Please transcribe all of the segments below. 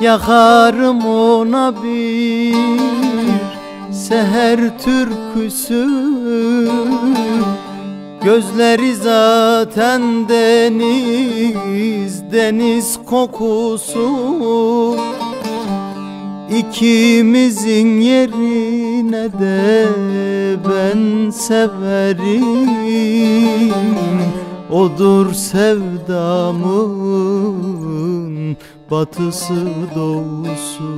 Yakarım ona bir seher türküsü. Gözleri zaten deniz, deniz kokusu. İkimizin yerine de ben severim. Odur sevdamın batısı doğusu.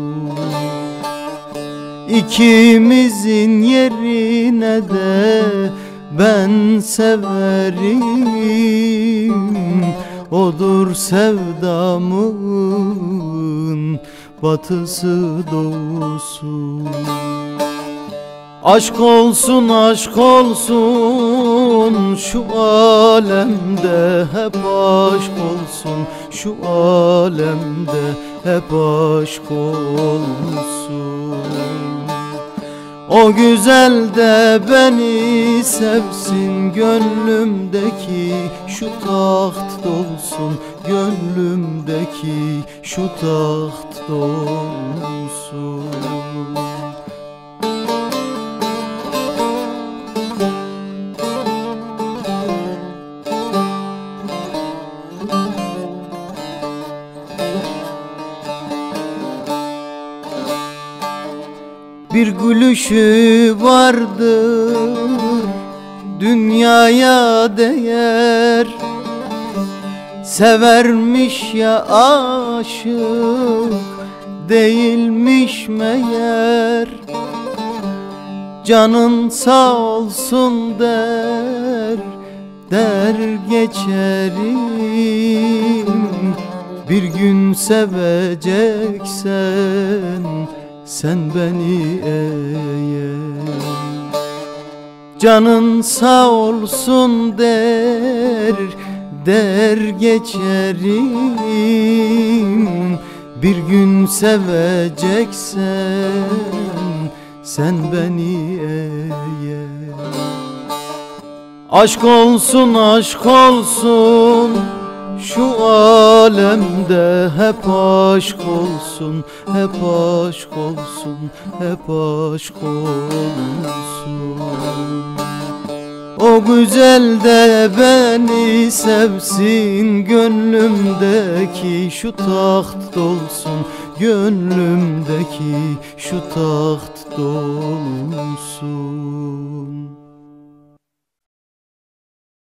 İkimizin yerine de ben severim. Odur sevdamın batısı doğusu. Aşk olsun, aşk olsun şu alemde, hep aşk olsun şu alemde, hep aşk olsun. O güzel de beni sevsin, gönlümdeki şu taht dolsun, gönlümdeki şu taht dolsun. Bir gülüşü vardır dünyaya değer, severmiş ya aşık değilmiş meğer. Canın sağ olsun der, der geçerim. Bir gün seveceksen sen beni eğer. Canın sağ olsun der, der geçerim. Bir gün seveceksen sen beni eğer. Aşk olsun, aşk olsun şu alemde, hep aşk olsun, hep aşk olsun, hep aşk olsun. O güzel de beni sevsin, gönlümdeki şu taht dolsun, gönlümdeki şu taht dolsun.